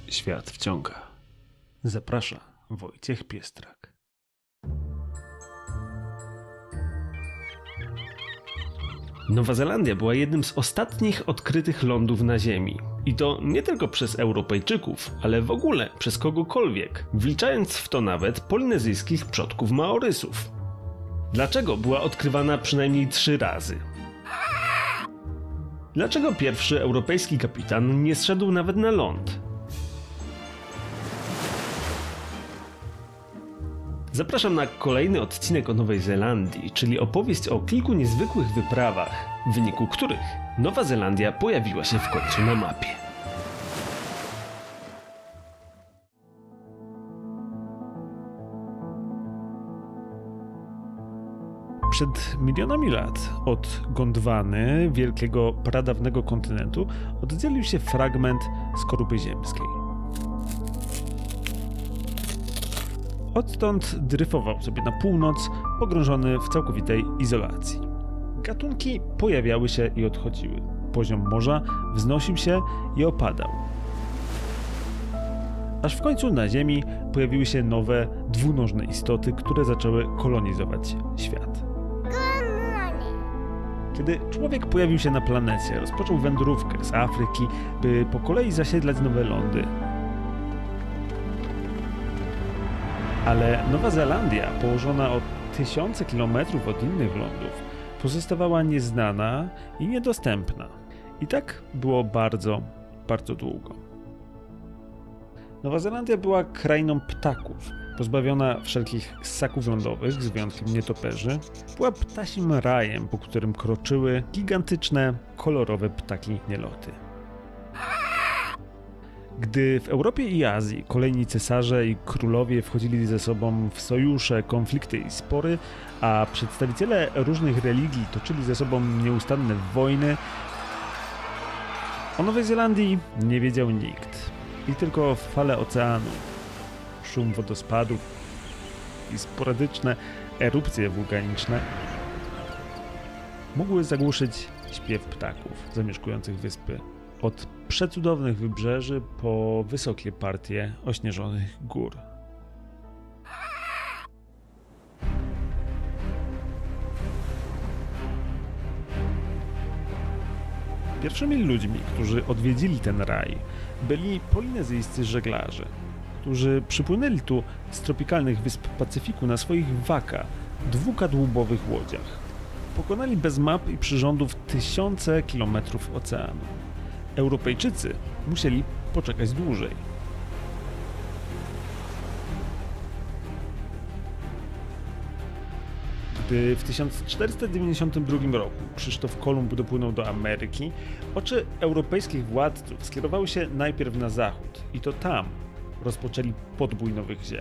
Świat wciąga. Zaprasza Wojciech Piestrak. Nowa Zelandia była jednym z ostatnich odkrytych lądów na Ziemi. I to nie tylko przez Europejczyków, ale w ogóle przez kogokolwiek, wliczając w to nawet polinezyjskich przodków Maorysów. Dlaczego była odkrywana przynajmniej 3 razy? Dlaczego pierwszy europejski kapitan nie zszedł nawet na ląd? Zapraszam na kolejny odcinek o Nowej Zelandii, czyli opowieść o kilku niezwykłych wyprawach, w wyniku których Nowa Zelandia pojawiła się w końcu na mapie. Przed milionami lat od Gondwany, wielkiego pradawnego kontynentu, oddzielił się fragment skorupy ziemskiej. Odtąd dryfował sobie na północ, pogrążony w całkowitej izolacji. Gatunki pojawiały się i odchodziły. Poziom morza wznosił się i opadał. Aż w końcu na Ziemi pojawiły się nowe, dwunożne istoty, które zaczęły kolonizować świat. Kiedy człowiek pojawił się na planecie, rozpoczął wędrówkę z Afryki, by po kolei zasiedlać nowe lądy. Ale Nowa Zelandia, położona o tysiące kilometrów od innych lądów, pozostawała nieznana i niedostępna. I tak było bardzo, bardzo długo. Nowa Zelandia była krainą ptaków, pozbawiona wszelkich ssaków lądowych, z wyjątkiem nietoperzy. Była ptasim rajem, po którym kroczyły gigantyczne, kolorowe ptaki nieloty. Gdy w Europie i Azji kolejni cesarze i królowie wchodzili ze sobą w sojusze, konflikty i spory, a przedstawiciele różnych religii toczyli ze sobą nieustanne wojny, o Nowej Zelandii nie wiedział nikt. I tylko fale oceanu, szum wodospadów i sporadyczne erupcje wulkaniczne mogły zagłuszyć śpiew ptaków zamieszkujących wyspy. Od przecudownych wybrzeży po wysokie partie ośnieżonych gór. Pierwszymi ludźmi, którzy odwiedzili ten raj, byli polinezyjscy żeglarze, którzy przypłynęli tu z tropikalnych wysp Pacyfiku na swoich waka, dwukadłubowych łodziach. Pokonali bez map i przyrządów tysiące kilometrów oceanu. Europejczycy musieli poczekać dłużej. Gdy w 1492 roku Krzysztof Kolumb dopłynął do Ameryki, oczy europejskich władców skierowały się najpierw na zachód i to tam rozpoczęli podbój nowych ziem.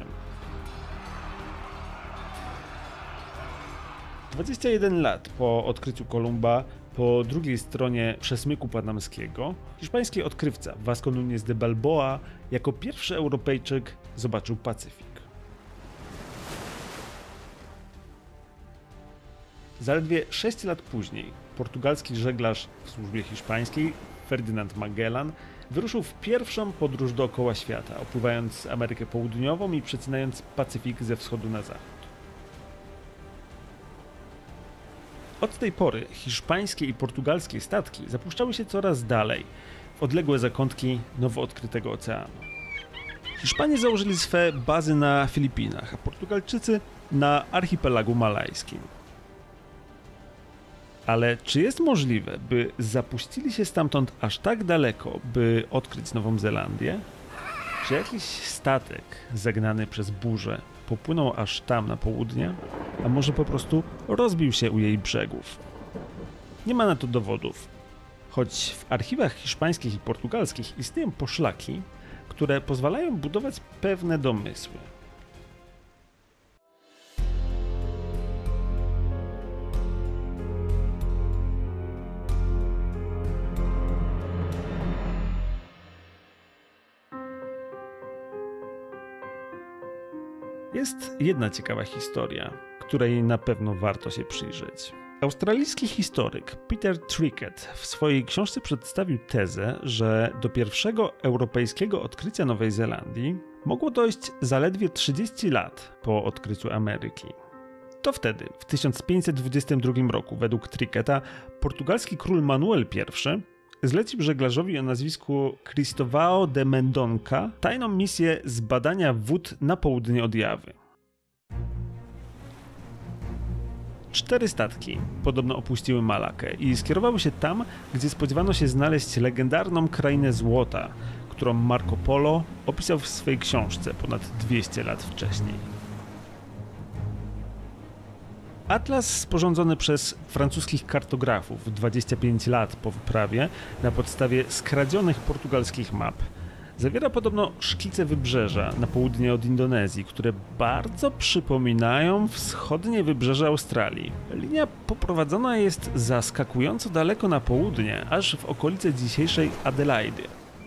21 lat po odkryciu Kolumba, po drugiej stronie przesmyku panamskiego, hiszpański odkrywca Vasco Núñez de Balboa jako pierwszy Europejczyk zobaczył Pacyfik. Zaledwie 6 lat później portugalski żeglarz w służbie hiszpańskiej Ferdynand Magellan wyruszył w pierwszą podróż dookoła świata, opływając Amerykę Południową i przecinając Pacyfik ze wschodu na zachód. Od tej pory hiszpańskie i portugalskie statki zapuszczały się coraz dalej, w odległe zakątki nowo odkrytego oceanu. Hiszpanie założyli swe bazy na Filipinach, a Portugalczycy na archipelagu malajskim. Ale czy jest możliwe, by zapuścili się stamtąd aż tak daleko, by odkryć Nową Zelandię? Czy jakiś statek zagnany przez burzę popłynął aż tam na południe, a może po prostu rozbił się u jej brzegów? Nie ma na to dowodów, choć w archiwach hiszpańskich i portugalskich istnieją poszlaki, które pozwalają budować pewne domysły. Jest jedna ciekawa historia, której na pewno warto się przyjrzeć. Australijski historyk Peter Trickett w swojej książce przedstawił tezę, że do pierwszego europejskiego odkrycia Nowej Zelandii mogło dojść zaledwie 30 lat po odkryciu Ameryki. To wtedy, w 1522 roku, według Tricketta, portugalski król Manuel I zlecił żeglarzowi o nazwisku Cristóvão de Mendonça tajną misję zbadania wód na południe od Jawy. 4 statki podobno opuściły Malakę i skierowały się tam, gdzie spodziewano się znaleźć legendarną krainę złota, którą Marco Polo opisał w swojej książce ponad 200 lat wcześniej. Atlas sporządzony przez francuskich kartografów 25 lat po wyprawie na podstawie skradzionych portugalskich map zawiera podobno szkice wybrzeża na południe od Indonezji, które bardzo przypominają wschodnie wybrzeże Australii. Linia poprowadzona jest zaskakująco daleko na południe, aż w okolice dzisiejszej Adelaidy.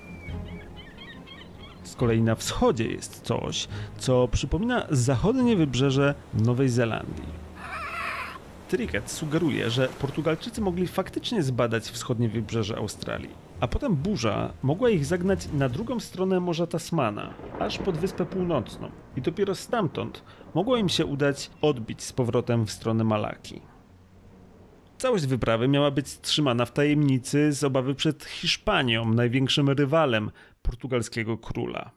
Z kolei na wschodzie jest coś, co przypomina zachodnie wybrzeże Nowej Zelandii. Trickett sugeruje, że Portugalczycy mogli faktycznie zbadać wschodnie wybrzeże Australii, a potem burza mogła ich zagnać na drugą stronę Morza Tasmana, aż pod Wyspę Północną i dopiero stamtąd mogło im się udać odbić z powrotem w stronę Malaki. Całość wyprawy miała być trzymana w tajemnicy z obawy przed Hiszpanią, największym rywalem portugalskiego króla.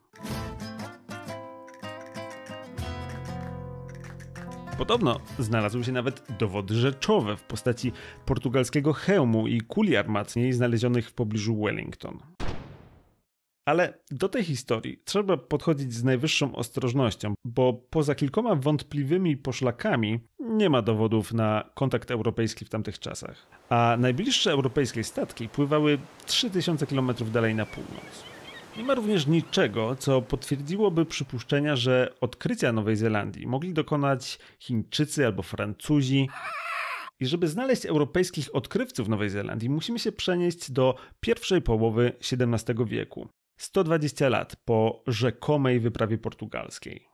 Podobno znalazły się nawet dowody rzeczowe w postaci portugalskiego hełmu i kuli armatniej znalezionych w pobliżu Wellington. Ale do tej historii trzeba podchodzić z najwyższą ostrożnością, bo poza kilkoma wątpliwymi poszlakami nie ma dowodów na kontakt europejski w tamtych czasach. A najbliższe europejskie statki pływały 3000 km dalej na północ. Nie ma również niczego, co potwierdziłoby przypuszczenia, że odkrycia Nowej Zelandii mogli dokonać Chińczycy albo Francuzi. I żeby znaleźć europejskich odkrywców Nowej Zelandii, musimy się przenieść do pierwszej połowy XVII wieku, 120 lat po rzekomej wyprawie portugalskiej.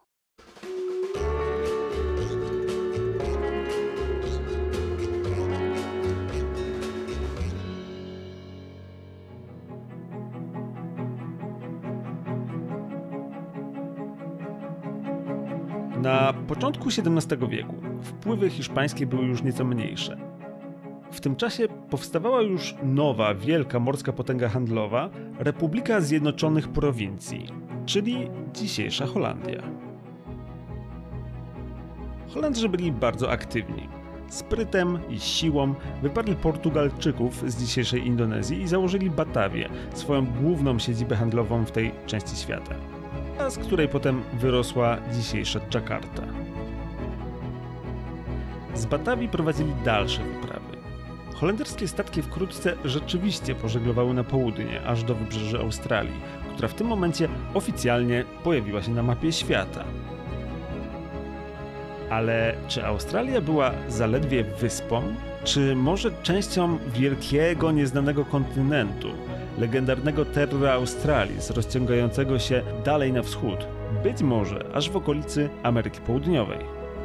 Na początku XVII wieku wpływy hiszpańskie były już nieco mniejsze. W tym czasie powstawała już nowa, wielka morska potęga handlowa, Republika Zjednoczonych Prowincji, czyli dzisiejsza Holandia. Holendrzy byli bardzo aktywni. Sprytem i siłą wyparli Portugalczyków z dzisiejszej Indonezji i założyli Batawię, swoją główną siedzibę handlową w tej części świata, a z której potem wyrosła dzisiejsza Dżakarta. Z Batawii prowadzili dalsze wyprawy. Holenderskie statki wkrótce rzeczywiście pożeglowały na południe, aż do wybrzeży Australii, która w tym momencie oficjalnie pojawiła się na mapie świata. Ale czy Australia była zaledwie wyspą, czy może częścią wielkiego, nieznanego kontynentu, legendarnego Terra Australis, rozciągającego się dalej na wschód, być może aż w okolicy Ameryki Południowej?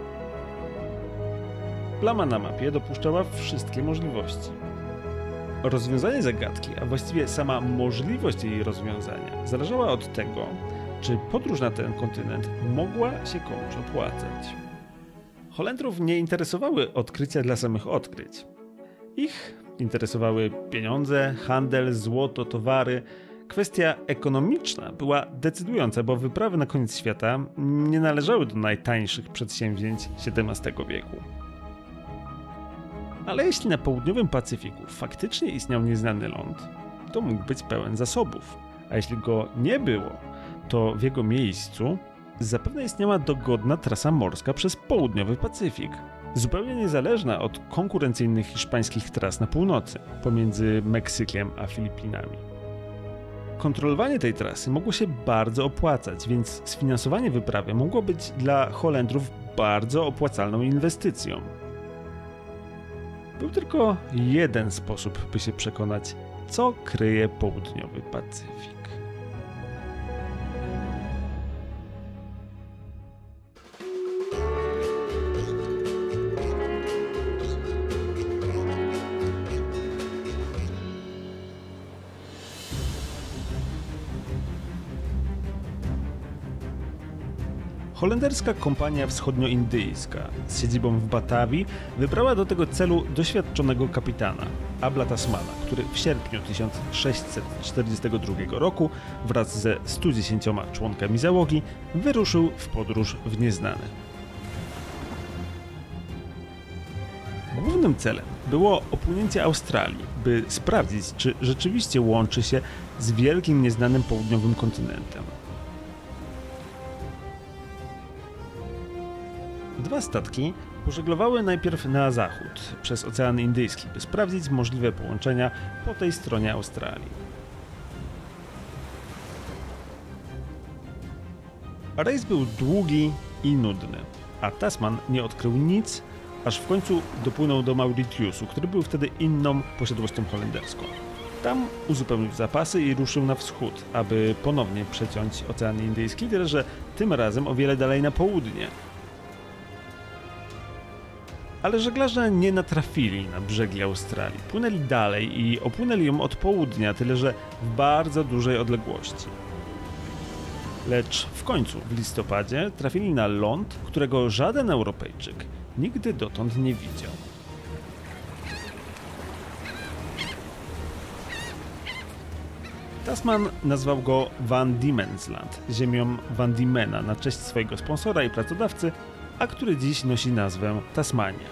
Plama na mapie dopuszczała wszystkie możliwości. Rozwiązanie zagadki, a właściwie sama możliwość jej rozwiązania, zależała od tego, czy podróż na ten kontynent mogła się komuś opłacać. Holendrów nie interesowały odkrycia dla samych odkryć. Ich interesowały pieniądze, handel, złoto, towary. Kwestia ekonomiczna była decydująca, bo wyprawy na koniec świata nie należały do najtańszych przedsięwzięć XVII wieku. Ale jeśli na południowym Pacyfiku faktycznie istniał nieznany ląd, to mógł być pełen zasobów. A jeśli go nie było, to w jego miejscu zapewne istniała dogodna trasa morska przez południowy Pacyfik, zupełnie niezależna od konkurencyjnych hiszpańskich tras na północy, pomiędzy Meksykiem a Filipinami. Kontrolowanie tej trasy mogło się bardzo opłacać, więc sfinansowanie wyprawy mogło być dla Holendrów bardzo opłacalną inwestycją. Był tylko jeden sposób, by się przekonać, co kryje południowy Pacyfik. Holenderska kompania wschodnioindyjska z siedzibą w Batavii wybrała do tego celu doświadczonego kapitana, Abla Tasmana, który w sierpniu 1642 roku wraz ze 110 członkami załogi wyruszył w podróż w nieznane. Głównym celem było opłynięcie Australii, by sprawdzić, czy rzeczywiście łączy się z wielkim nieznanym południowym kontynentem. Dwa statki pożeglowały najpierw na zachód przez Ocean Indyjski, by sprawdzić możliwe połączenia po tej stronie Australii. Rejs był długi i nudny, a Tasman nie odkrył nic, aż w końcu dopłynął do Mauritiusu, który był wtedy inną posiadłością holenderską. Tam uzupełnił zapasy i ruszył na wschód, aby ponownie przeciąć Ocean Indyjski, tyle że tym razem o wiele dalej na południe. Ale żeglarze nie natrafili na brzegi Australii. Płynęli dalej i opłynęli ją od południa, tyle że w bardzo dużej odległości. Lecz w końcu, w listopadzie, trafili na ląd, którego żaden Europejczyk nigdy dotąd nie widział. Tasman nazwał go Van Diemen's Land, ziemią Van Diemena, na cześć swojego sponsora i pracodawcy, a który dziś nosi nazwę Tasmania.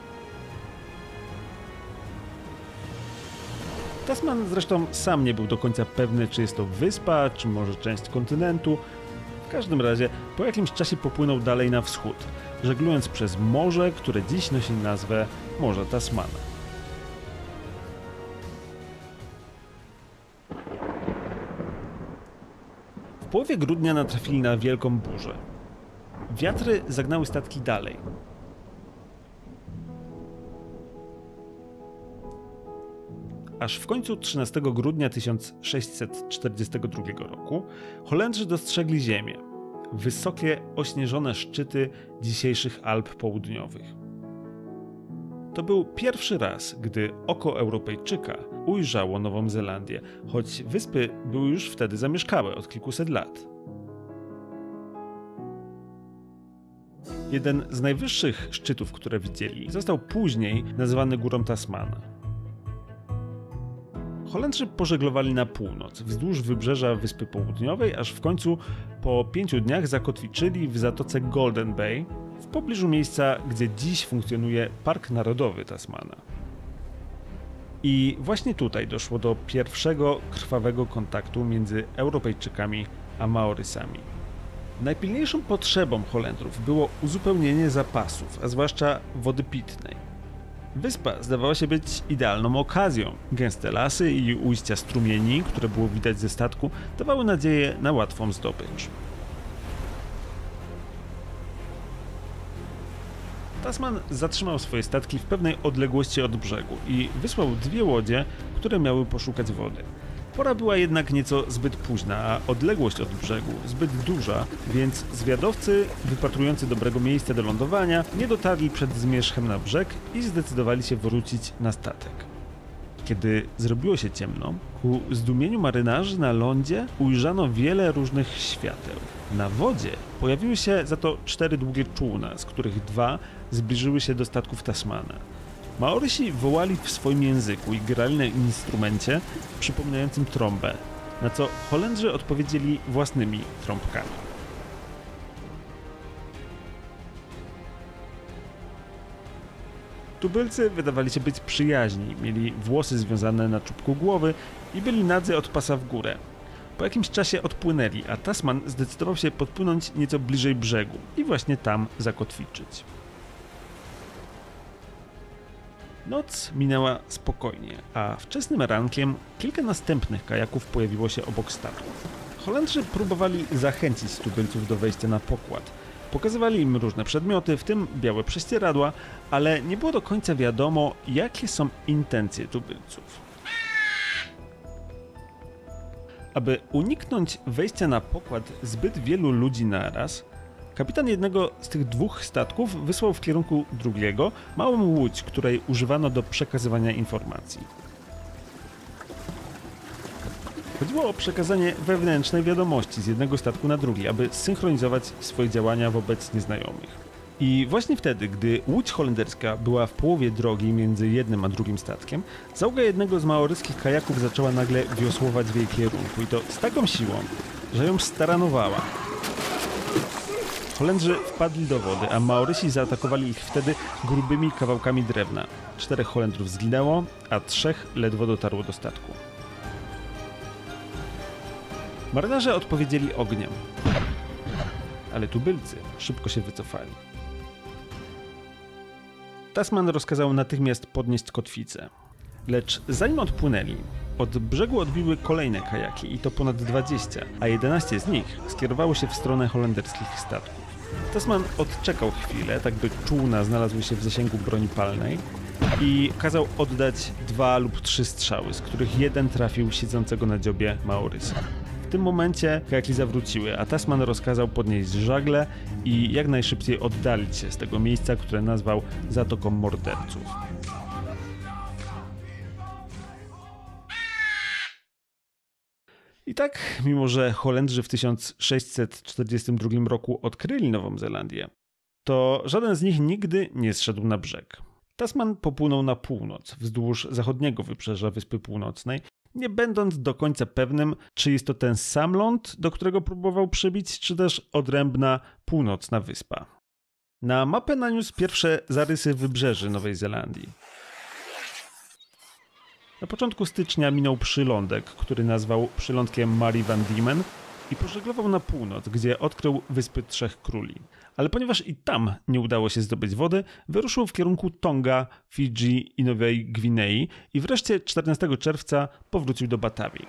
Tasman zresztą sam nie był do końca pewny, czy jest to wyspa, czy może część kontynentu. W każdym razie po jakimś czasie popłynął dalej na wschód, żeglując przez morze, które dziś nosi nazwę Morze Tasmana. W połowie grudnia natrafili na wielką burzę. Wiatry zagnały statki dalej. Aż w końcu 13 grudnia 1642 roku Holendrzy dostrzegli ziemię, wysokie, ośnieżone szczyty dzisiejszych Alp Południowych. To był pierwszy raz, gdy oko Europejczyka ujrzało Nową Zelandię, choć wyspy były już wtedy zamieszkałe od kilkuset lat. Jeden z najwyższych szczytów, które widzieli, został później nazwany Górą Tasmana. Holendrzy pożeglowali na północ, wzdłuż wybrzeża Wyspy Południowej, aż w końcu po 5 dniach zakotwiczyli w zatoce Golden Bay, w pobliżu miejsca, gdzie dziś funkcjonuje Park Narodowy Tasmana. I właśnie tutaj doszło do pierwszego krwawego kontaktu między Europejczykami a Maorysami. Najpilniejszą potrzebą Holendrów było uzupełnienie zapasów, a zwłaszcza wody pitnej. Wyspa zdawała się być idealną okazją. Gęste lasy i ujścia strumieni, które było widać ze statku, dawały nadzieję na łatwą zdobycz. Tasman zatrzymał swoje statki w pewnej odległości od brzegu i wysłał 2 łodzie, które miały poszukać wody. Pora była jednak nieco zbyt późna, a odległość od brzegu zbyt duża, więc zwiadowcy, wypatrujący dobrego miejsca do lądowania, nie dotarli przed zmierzchem na brzeg i zdecydowali się wrócić na statek. Kiedy zrobiło się ciemno, ku zdumieniu marynarzy na lądzie ujrzano wiele różnych świateł. Na wodzie pojawiły się za to 4 długie czółna, z których 2 zbliżyły się do statków Tasmana. Maorysi wołali w swoim języku i grali na instrumencie przypominającym trąbę, na co Holendrzy odpowiedzieli własnymi trąbkami. Tubylcy wydawali się być przyjaźni, mieli włosy związane na czubku głowy i byli nadzy od pasa w górę. Po jakimś czasie odpłynęli, a Tasman zdecydował się podpłynąć nieco bliżej brzegu i właśnie tam zakotwiczyć. Noc minęła spokojnie, a wczesnym rankiem kilka następnych kajaków pojawiło się obok statków. Holendrzy próbowali zachęcić tubylców do wejścia na pokład. Pokazywali im różne przedmioty, w tym białe prześcieradła, ale nie było do końca wiadomo, jakie są intencje tubylców. Aby uniknąć wejścia na pokład zbyt wielu ludzi naraz, kapitan jednego z tych 2 statków wysłał w kierunku drugiego małą łódź, której używano do przekazywania informacji. Chodziło o przekazanie wewnętrznej wiadomości z jednego statku na drugi, aby synchronizować swoje działania wobec nieznajomych. I właśnie wtedy, gdy łódź holenderska była w połowie drogi między jednym a drugim statkiem, załoga jednego z maoryskich kajaków zaczęła nagle wiosłować w jej kierunku i to z taką siłą, że ją staranowała. Holendrzy wpadli do wody, a Maorysi zaatakowali ich wtedy grubymi kawałkami drewna. 4 Holendrów zginęło, a 3 ledwo dotarło do statku. Marynarze odpowiedzieli ogniem, ale tubylcy szybko się wycofali. Tasman rozkazał natychmiast podnieść kotwicę. Lecz zanim odpłynęli, od brzegu odbiły kolejne kajaki i to ponad 20, a 11 z nich skierowało się w stronę holenderskich statków. Tasman odczekał chwilę, tak by czółna znalazły się w zasięgu broni palnej i kazał oddać 2 lub 3 strzały, z których jeden trafił siedzącego na dziobie Maorysa. W tym momencie kajaki zawróciły, a Tasman rozkazał podnieść żagle i jak najszybciej oddalić się z tego miejsca, które nazwał Zatoką Morderców. I tak, mimo że Holendrzy w 1642 roku odkryli Nową Zelandię, to żaden z nich nigdy nie zszedł na brzeg. Tasman popłynął na północ, wzdłuż zachodniego wybrzeża Wyspy Północnej, nie będąc do końca pewnym, czy jest to ten sam ląd, do którego próbował przybić, czy też odrębna północna wyspa. Na mapę naniósł pierwsze zarysy wybrzeży Nowej Zelandii. Na początku stycznia minął przylądek, który nazwał przylądkiem Mary van Diemen i pożeglował na północ, gdzie odkrył Wyspy Trzech Króli. Ale ponieważ i tam nie udało się zdobyć wody, wyruszył w kierunku Tonga, Fidżi i Nowej Gwinei i wreszcie 14 czerwca powrócił do Batavii.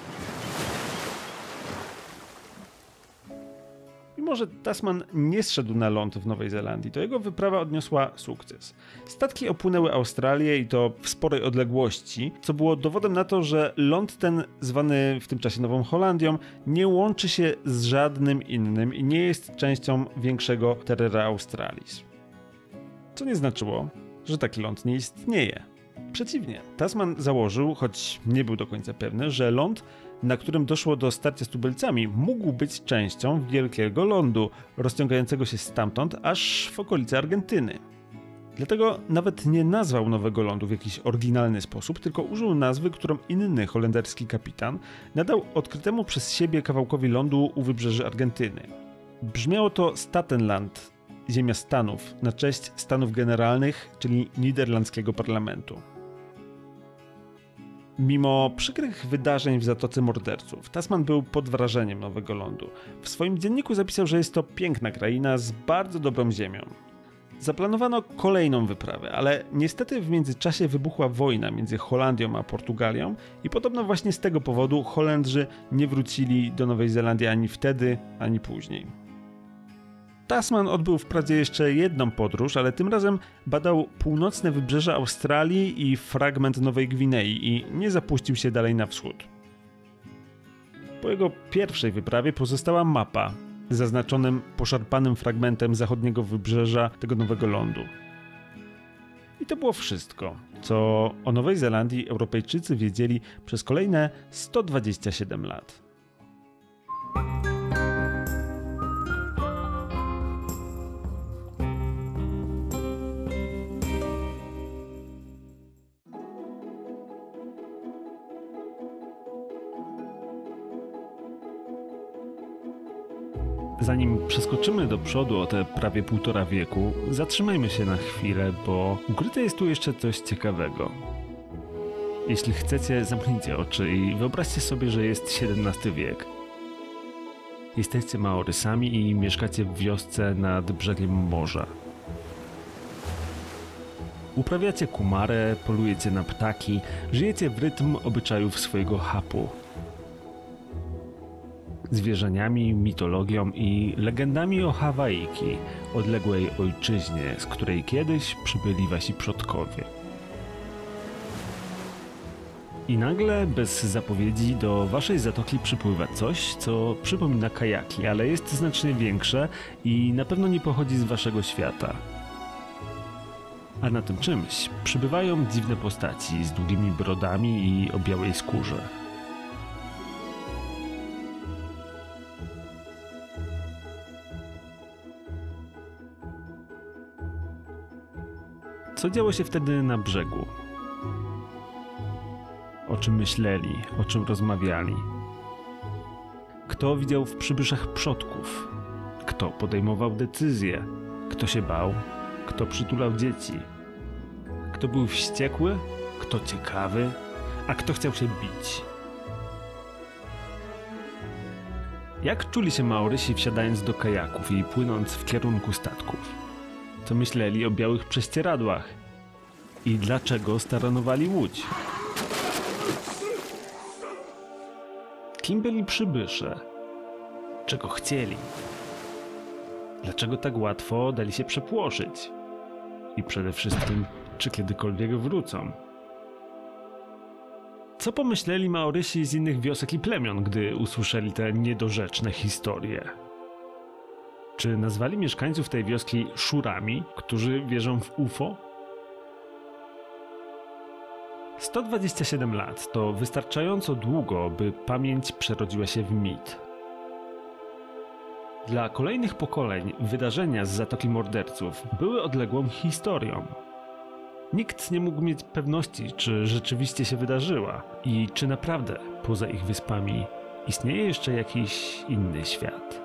Mimo że Tasman nie zszedł na ląd w Nowej Zelandii, to jego wyprawa odniosła sukces. Statki opłynęły Australię i to w sporej odległości, co było dowodem na to, że ląd ten, zwany w tym czasie Nową Holandią, nie łączy się z żadnym innym i nie jest częścią większego Terra Australis. Co nie znaczyło, że taki ląd nie istnieje. Przeciwnie, Tasman założył, choć nie był do końca pewny, że ląd, na którym doszło do starcia z tubylcami, mógł być częścią wielkiego lądu, rozciągającego się stamtąd aż w okolice Argentyny. Dlatego nawet nie nazwał nowego lądu w jakiś oryginalny sposób, tylko użył nazwy, którą inny holenderski kapitan nadał odkrytemu przez siebie kawałkowi lądu u wybrzeży Argentyny. Brzmiało to Statenland, ziemia Stanów, na cześć Stanów Generalnych, czyli niderlandzkiego parlamentu. Mimo przykrych wydarzeń w Zatoce Morderców, Tasman był pod wrażeniem nowego lądu. W swoim dzienniku zapisał, że jest to piękna kraina z bardzo dobrą ziemią. Zaplanowano kolejną wyprawę, ale niestety w międzyczasie wybuchła wojna między Holandią a Portugalią i podobno właśnie z tego powodu Holendrzy nie wrócili do Nowej Zelandii ani wtedy, ani później. Tasman odbył wprawdzie jeszcze jedną podróż, ale tym razem badał północne wybrzeże Australii i fragment Nowej Gwinei i nie zapuścił się dalej na wschód. Po jego pierwszej wyprawie pozostała mapa z zaznaczonym, poszarpanym fragmentem zachodniego wybrzeża tego nowego lądu. I to było wszystko, co o Nowej Zelandii Europejczycy wiedzieli przez kolejne 127 lat. Zanim przeskoczymy do przodu o te prawie 1,5 wieku, zatrzymajmy się na chwilę, bo ukryte jest tu jeszcze coś ciekawego. Jeśli chcecie, zamknijcie oczy i wyobraźcie sobie, że jest XVII wiek. Jesteście Maorysami i mieszkacie w wiosce nad brzegiem morza. Uprawiacie kumarę, polujecie na ptaki, żyjecie w rytm obyczajów swojego chapu. Zwierzeniami, mitologią i legendami o Hawaiki, odległej ojczyźnie, z której kiedyś przybyli wasi przodkowie. I nagle, bez zapowiedzi, do waszej zatoki przypływa coś, co przypomina kajaki, ale jest znacznie większe i na pewno nie pochodzi z waszego świata. A na tym czymś przybywają dziwne postaci z długimi brodami i o białej skórze. Co działo się wtedy na brzegu? O czym myśleli, o czym rozmawiali? Kto widział w przybyszach przodków? Kto podejmował decyzje? Kto się bał? Kto przytulał dzieci? Kto był wściekły? Kto ciekawy? A kto chciał się bić? Jak czuli się Maorysi wsiadając do kajaków i płynąc w kierunku statków? Co myśleli o białych prześcieradłach? I dlaczego staranowali łódź? Kim byli przybysze? Czego chcieli? Dlaczego tak łatwo dali się przepłoszyć? I przede wszystkim, czy kiedykolwiek wrócą? Co pomyśleli Maorysi z innych wiosek i plemion, gdy usłyszeli te niedorzeczne historie? Czy nazwali mieszkańców tej wioski szurami, którzy wierzą w UFO? 127 lat to wystarczająco długo, by pamięć przerodziła się w mit. Dla kolejnych pokoleń wydarzenia z Zatoki Morderców były odległą historią. Nikt nie mógł mieć pewności, czy rzeczywiście się wydarzyła i czy naprawdę poza ich wyspami istnieje jeszcze jakiś inny świat.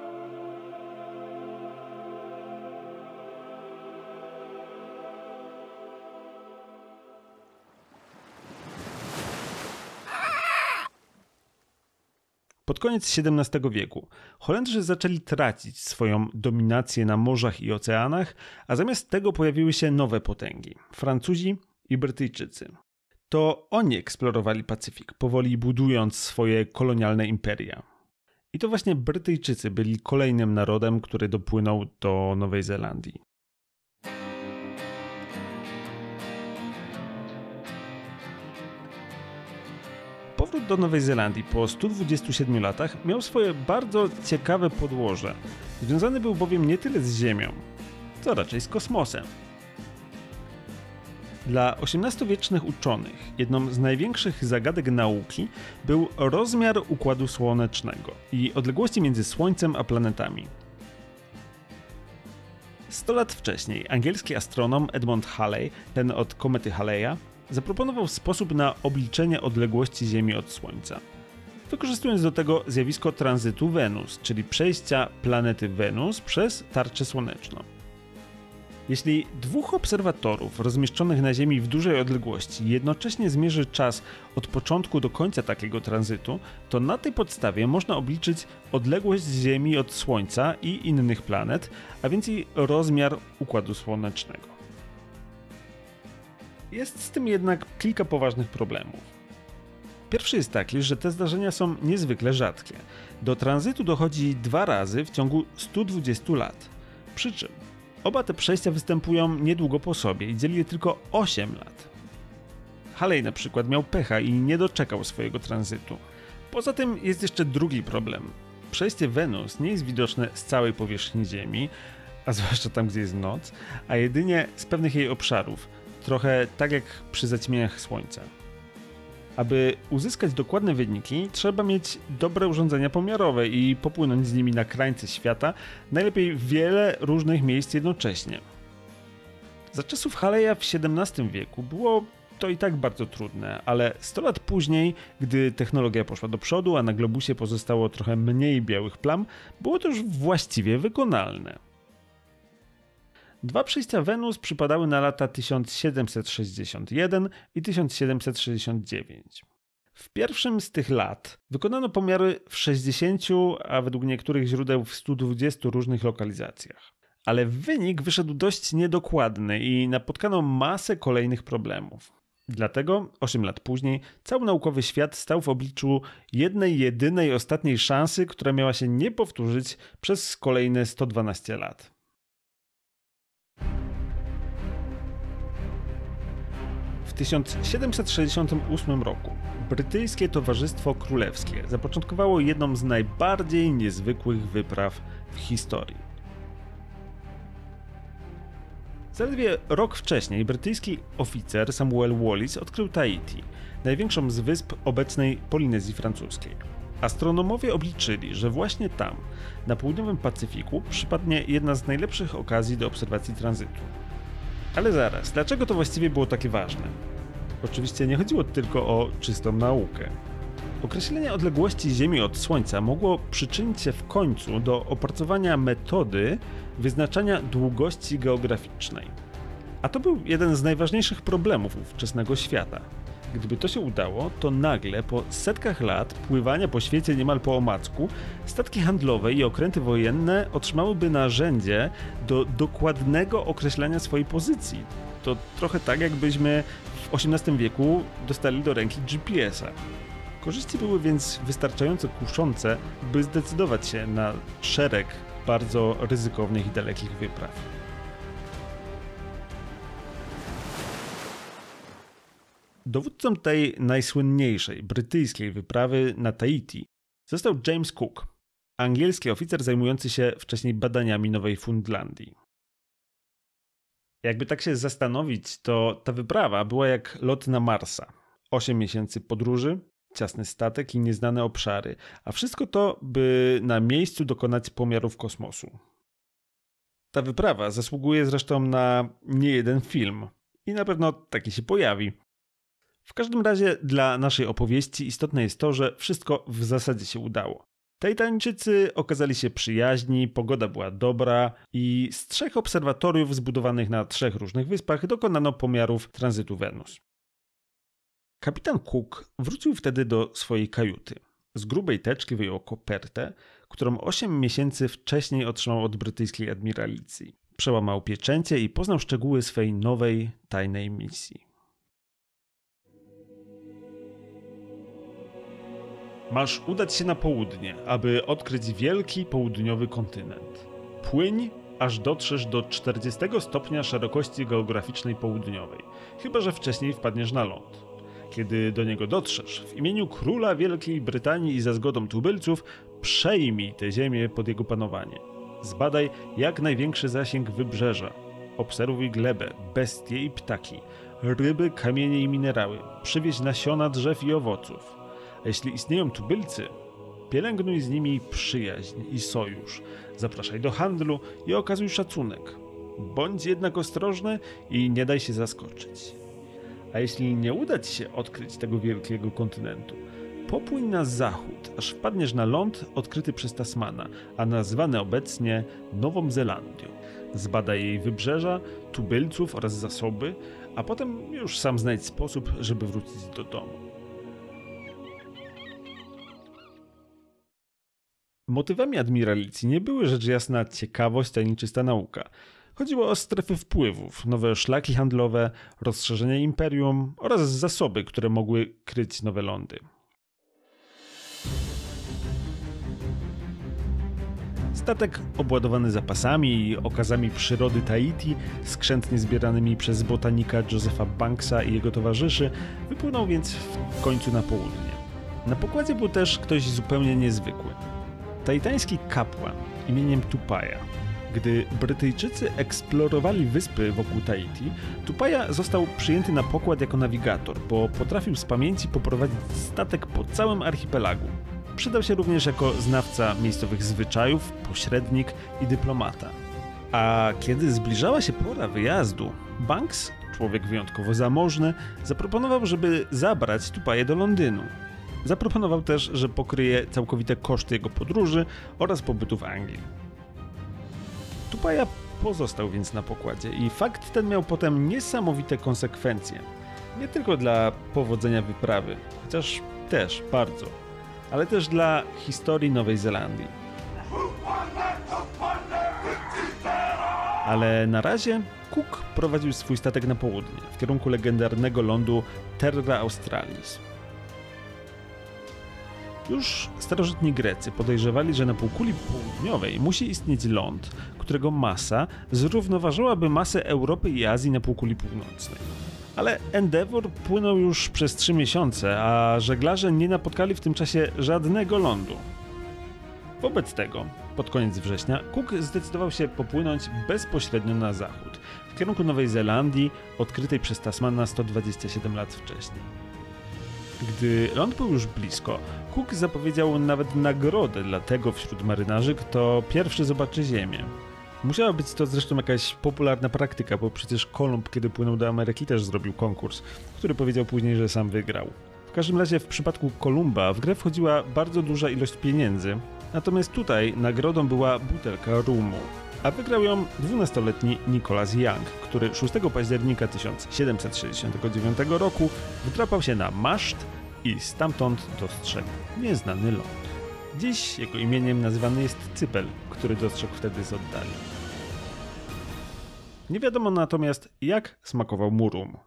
Pod koniec XVII wieku Holendrzy zaczęli tracić swoją dominację na morzach i oceanach, a zamiast tego pojawiły się nowe potęgi – Francuzi i Brytyjczycy. To oni eksplorowali Pacyfik, powoli budując swoje kolonialne imperia. I to właśnie Brytyjczycy byli kolejnym narodem, który dopłynął do Nowej Zelandii. Powrót do Nowej Zelandii po 127 latach miał swoje bardzo ciekawe podłoże. Związany był bowiem nie tyle z Ziemią, co raczej z kosmosem. Dla XVIII-wiecznych uczonych jedną z największych zagadek nauki był rozmiar Układu Słonecznego i odległości między Słońcem a planetami. 100 lat wcześniej angielski astronom Edmund Halley, ten od komety Halleya, zaproponował sposób na obliczenie odległości Ziemi od Słońca, wykorzystując do tego zjawisko tranzytu Wenus, czyli przejścia planety Wenus przez tarczę słoneczną. Jeśli dwóch obserwatorów rozmieszczonych na Ziemi w dużej odległości jednocześnie zmierzy czas od początku do końca takiego tranzytu, to na tej podstawie można obliczyć odległość Ziemi od Słońca i innych planet, a więc i rozmiar Układu Słonecznego. Jest z tym jednak kilka poważnych problemów. Pierwszy jest taki, że te zdarzenia są niezwykle rzadkie. Do tranzytu dochodzi 2 razy w ciągu 120 lat. Przy czym oba te przejścia występują niedługo po sobie i dzieli je tylko 8 lat. Halley na przykład miał pecha i nie doczekał swojego tranzytu. Poza tym jest jeszcze drugi problem. Przejście Wenus nie jest widoczne z całej powierzchni Ziemi, a zwłaszcza tam, gdzie jest noc, a jedynie z pewnych jej obszarów. Trochę tak jak przy zaćmieniach Słońca. Aby uzyskać dokładne wyniki, trzeba mieć dobre urządzenia pomiarowe i popłynąć z nimi na krańce świata, najlepiej w wiele różnych miejsc jednocześnie. Za czasów Halleya w XVII wieku było to i tak bardzo trudne, ale 100 lat później, gdy technologia poszła do przodu, a na globusie pozostało trochę mniej białych plam, było to już właściwie wykonalne. 2 przejścia Wenus przypadały na lata 1761 i 1769. W pierwszym z tych lat wykonano pomiary w 60, a według niektórych źródeł w 120 różnych lokalizacjach. Ale wynik wyszedł dość niedokładny i napotkano masę kolejnych problemów. Dlatego 8 lat później cały naukowy świat stał w obliczu jednej, jedynej, ostatniej szansy, która miała się nie powtórzyć przez kolejne 112 lat. W 1768 roku brytyjskie Towarzystwo Królewskie zapoczątkowało jedną z najbardziej niezwykłych wypraw w historii. Zaledwie rok wcześniej brytyjski oficer Samuel Wallis odkrył Tahiti, największą z wysp obecnej Polinezji Francuskiej. Astronomowie obliczyli, że właśnie tam, na południowym Pacyfiku, przypadnie jedna z najlepszych okazji do obserwacji tranzytu. Ale zaraz, dlaczego to właściwie było takie ważne? Oczywiście nie chodziło tylko o czystą naukę. Określenie odległości Ziemi od Słońca mogło przyczynić się w końcu do opracowania metody wyznaczania długości geograficznej. A to był jeden z najważniejszych problemów ówczesnego świata. Gdyby to się udało, to nagle po setkach lat pływania po świecie niemal po omacku, statki handlowe i okręty wojenne otrzymałyby narzędzie do dokładnego określania swojej pozycji. To trochę tak, jakbyśmy w XVIII wieku dostali do ręki GPS-a. Korzyści były więc wystarczająco kuszące, by zdecydować się na szereg bardzo ryzykownych i dalekich wypraw. Dowódcą tej najsłynniejszej brytyjskiej wyprawy na Tahiti został James Cook, angielski oficer zajmujący się wcześniej badaniami Nowej Fundlandii. Jakby tak się zastanowić, to ta wyprawa była jak lot na Marsa. 8 miesięcy podróży, ciasny statek i nieznane obszary, a wszystko to, by na miejscu dokonać pomiarów kosmosu. Ta wyprawa zasługuje zresztą na niejeden film i na pewno taki się pojawi. W każdym razie dla naszej opowieści istotne jest to, że wszystko w zasadzie się udało. Tahitańczycy okazali się przyjaźni, pogoda była dobra i z 3 obserwatoriów zbudowanych na 3 różnych wyspach dokonano pomiarów tranzytu Wenus. Kapitan Cook wrócił wtedy do swojej kajuty. Z grubej teczki wyjął kopertę, którą 8 miesięcy wcześniej otrzymał od brytyjskiej admiralicji. Przełamał pieczęcie i poznał szczegóły swej nowej, tajnej misji. Masz udać się na południe, aby odkryć wielki południowy kontynent. Płyń, aż dotrzesz do 40 stopnia szerokości geograficznej południowej, chyba że wcześniej wpadniesz na ląd. Kiedy do niego dotrzesz, w imieniu króla Wielkiej Brytanii i za zgodą tubylców, przejmij tę ziemię pod jego panowanie. Zbadaj jak największy zasięg wybrzeża. Obserwuj glebę, bestie i ptaki, ryby, kamienie i minerały. Przywieź nasiona drzew i owoców. A jeśli istnieją tubylcy, pielęgnuj z nimi przyjaźń i sojusz. Zapraszaj do handlu i okazuj szacunek. Bądź jednak ostrożny i nie daj się zaskoczyć. A jeśli nie uda ci się odkryć tego wielkiego kontynentu, popłyń na zachód, aż wpadniesz na ląd odkryty przez Tasmana, a nazwany obecnie Nową Zelandią. Zbadaj jej wybrzeża, tubylców oraz zasoby, a potem już sam znajdź sposób, żeby wrócić do domu. Motywami admiralicji nie były rzecz jasna ciekawość ani czysta nauka. Chodziło o strefy wpływów, nowe szlaki handlowe, rozszerzenie imperium oraz zasoby, które mogły kryć nowe lądy. Statek obładowany zapasami i okazami przyrody Tahiti, skrzętnie zbieranymi przez botanika Josepha Banksa i jego towarzyszy, wypłynął więc w końcu na południe. Na pokładzie był też ktoś zupełnie niezwykły. Tahitański kapłan imieniem Tupaia. Gdy Brytyjczycy eksplorowali wyspy wokół Tahiti, Tupaia został przyjęty na pokład jako nawigator, bo potrafił z pamięci poprowadzić statek po całym archipelagu. Przydał się również jako znawca miejscowych zwyczajów, pośrednik i dyplomata. A kiedy zbliżała się pora wyjazdu, Banks, człowiek wyjątkowo zamożny, zaproponował, żeby zabrać Tupaię do Londynu. Zaproponował też, że pokryje całkowite koszty jego podróży oraz pobytu w Anglii. Tupaia pozostał więc na pokładzie i fakt ten miał potem niesamowite konsekwencje. Nie tylko dla powodzenia wyprawy, chociaż też bardzo, ale też dla historii Nowej Zelandii. Ale na razie Cook prowadził swój statek na południe, w kierunku legendarnego lądu Terra Australis. Już starożytni Grecy podejrzewali, że na półkuli południowej musi istnieć ląd, którego masa zrównoważyłaby masę Europy i Azji na półkuli północnej. Ale Endeavour płynął już przez 3 miesiące, a żeglarze nie napotkali w tym czasie żadnego lądu. Wobec tego, pod koniec września, Cook zdecydował się popłynąć bezpośrednio na zachód, w kierunku Nowej Zelandii, odkrytej przez Tasmana 127 lat wcześniej. Gdy ląd był już blisko, Cook zapowiedział nawet nagrodę dla tego wśród marynarzy, kto pierwszy zobaczy ziemię. Musiała być to zresztą jakaś popularna praktyka, bo przecież Kolumb, kiedy płynął do Ameryki, też zrobił konkurs, który powiedział później, że sam wygrał. W każdym razie w przypadku Kolumba w grę wchodziła bardzo duża ilość pieniędzy, natomiast tutaj nagrodą była butelka rumu. A wygrał ją 12-letni Nicholas Young, który 6 października 1769 roku wdrapał się na maszt i stamtąd dostrzegł nieznany ląd. Dziś jego imieniem nazywany jest Cypel, który dostrzegł wtedy z oddali. Nie wiadomo natomiast, jak smakował mu rum.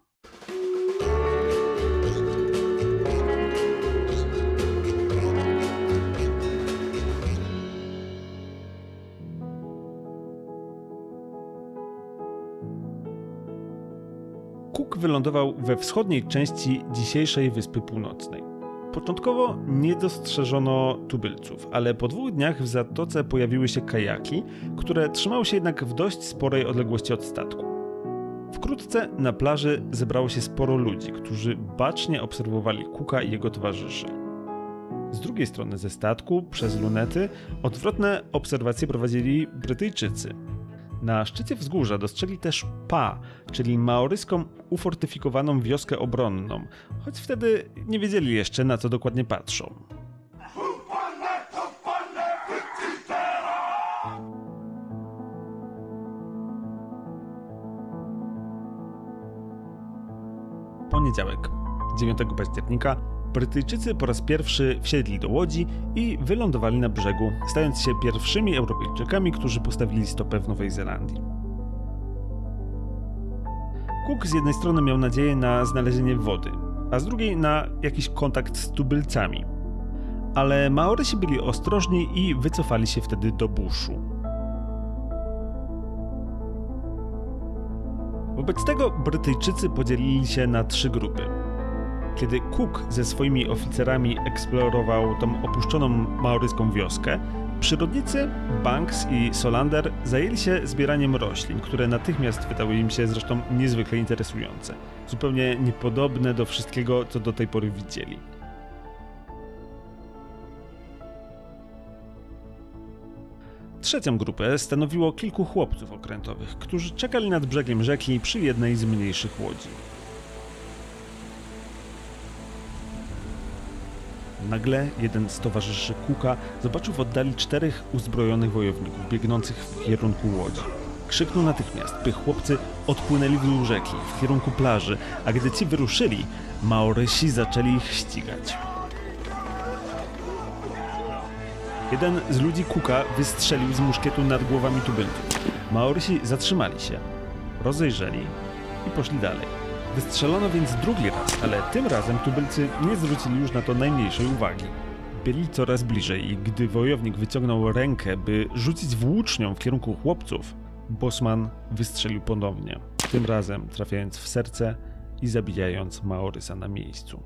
Cook wylądował we wschodniej części dzisiejszej Wyspy Północnej. Początkowo nie dostrzeżono tubylców, ale po 2 dniach w zatoce pojawiły się kajaki, które trzymały się jednak w dość sporej odległości od statku. Wkrótce na plaży zebrało się sporo ludzi, którzy bacznie obserwowali Cooka i jego towarzyszy. Z drugiej strony ze statku, przez lunety, odwrotne obserwacje prowadzili Brytyjczycy. Na szczycie wzgórza dostrzegli też Pa, czyli maoryską ufortyfikowaną wioskę obronną, choć wtedy nie wiedzieli jeszcze, na co dokładnie patrzą. Poniedziałek, 9 października, Brytyjczycy po raz pierwszy wsiedli do łodzi i wylądowali na brzegu, stając się pierwszymi Europejczykami, którzy postawili stopę w Nowej Zelandii. Cook z jednej strony miał nadzieję na znalezienie wody, a z drugiej na jakiś kontakt z tubylcami. Ale Maorysi byli ostrożni i wycofali się wtedy do buszu. Wobec tego Brytyjczycy podzielili się na 3 grupy. Kiedy Cook ze swoimi oficerami eksplorował tą opuszczoną maoryską wioskę, przyrodnicy Banks i Solander zajęli się zbieraniem roślin, które natychmiast wydały im się zresztą niezwykle interesujące, zupełnie niepodobne do wszystkiego, co do tej pory widzieli. Trzecią grupę stanowiło kilku chłopców okrętowych, którzy czekali nad brzegiem rzeki przy jednej z mniejszych łodzi. Nagle jeden z towarzyszy Cooka zobaczył w oddali 4 uzbrojonych wojowników biegnących w kierunku łodzi. Krzyknął natychmiast, by chłopcy odpłynęli w dół rzeki, w kierunku plaży, a gdy ci wyruszyli, Maorysi zaczęli ich ścigać. Jeden z ludzi Cooka wystrzelił z muszkietu nad głowami tubylców. Maorysi zatrzymali się, rozejrzeli i poszli dalej. Wystrzelono więc drugi raz, ale tym razem tubylcy nie zwrócili już na to najmniejszej uwagi. Byli coraz bliżej i gdy wojownik wyciągnął rękę, by rzucić włócznią w kierunku chłopców, Bosman wystrzelił ponownie, tym razem trafiając w serce i zabijając Maorysa na miejscu.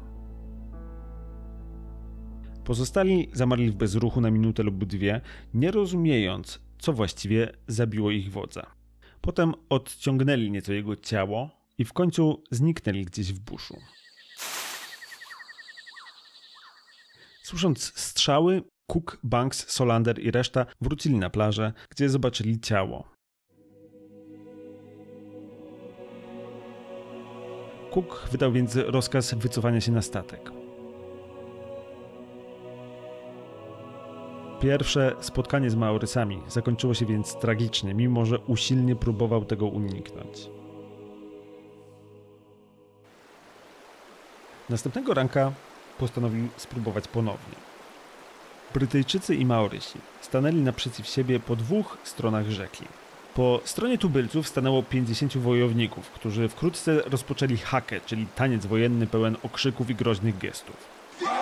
Pozostali zamarli w bezruchu na minutę lub 2, nie rozumiejąc, co właściwie zabiło ich wodza. Potem odciągnęli nieco jego ciało i w końcu zniknęli gdzieś w buszu. Słysząc strzały, Cook, Banks, Solander i reszta wrócili na plażę, gdzie zobaczyli ciało. Cook wydał więc rozkaz wycofania się na statek. Pierwsze spotkanie z Maorysami zakończyło się więc tragicznie, mimo że usilnie próbował tego uniknąć. Następnego ranka postanowił spróbować ponownie. Brytyjczycy i Maorysi stanęli naprzeciw siebie po 2 stronach rzeki. Po stronie tubylców stanęło 50 wojowników, którzy wkrótce rozpoczęli hakę, czyli taniec wojenny pełen okrzyków i groźnych gestów.